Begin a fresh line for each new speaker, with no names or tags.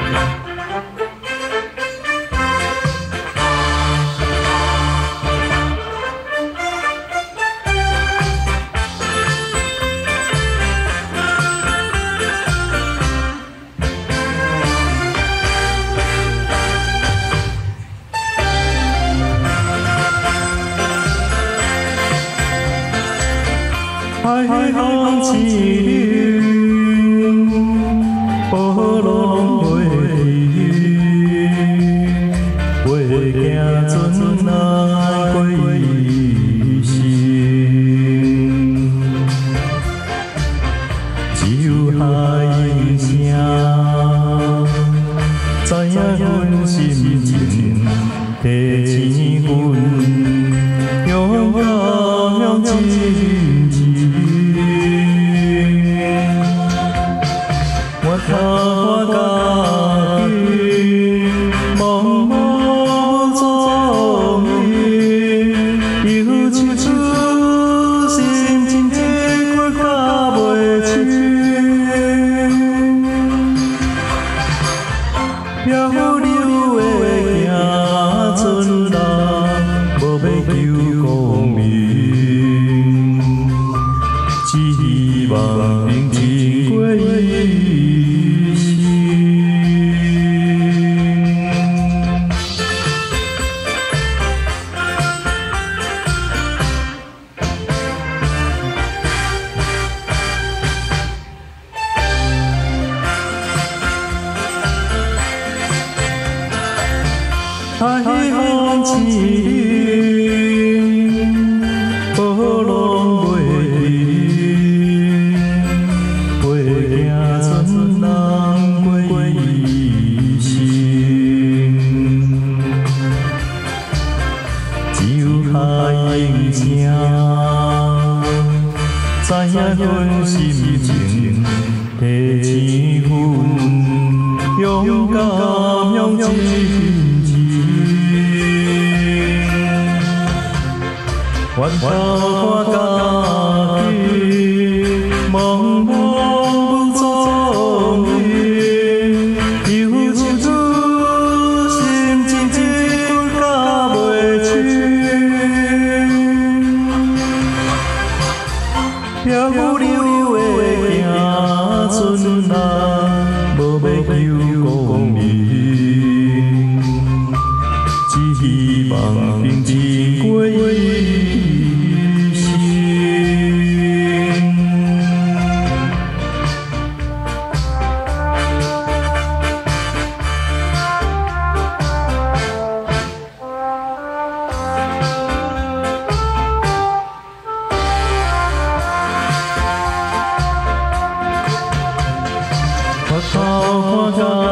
海风起流，波浪袂离，袂惊船来过伊心，只有海音声，知影阮心情，提醒阮勇敢向前。 我家己茫茫踪影，又唱出心情的歌甲袂清。漂流的行船人，无要求功名，只希望平静过伊。 海风起流，波浪袂离，袂惊船人过伊心，只有海音声，知影阮心情，提醒阮勇敢向前。 我看家己茫茫踪影，又唱出心情一句甲袂清。漂流的行船人，无要求功名，只希望平静过伊。 我靠，